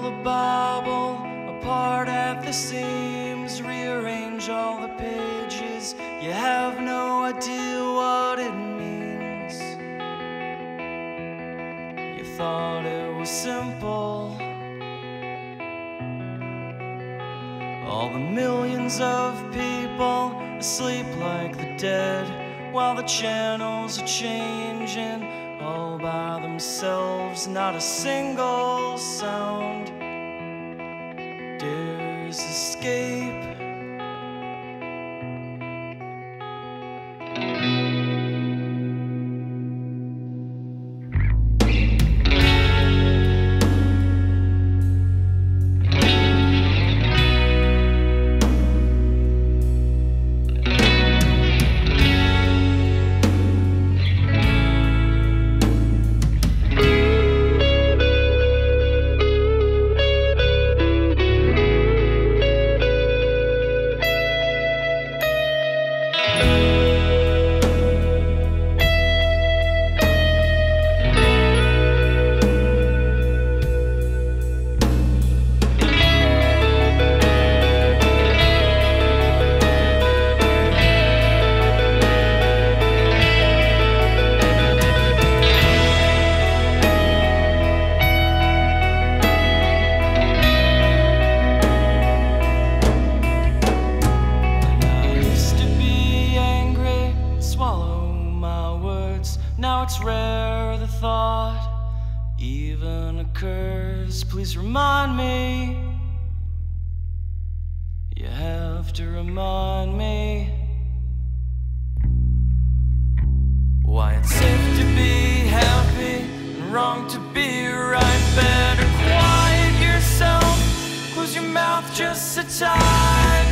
the Bible apart at the seams, rearrange all the pages. You have no idea what it means. You thought it was simple. All the millions of people asleep like the dead, while the channels are changing all by themselves. Not a single sound dares escape. Now it's rare the thought even occurs. Please remind me. You have to remind me why it's safe to be happy and wrong to be right. Better quiet yourself, close your mouth just a time.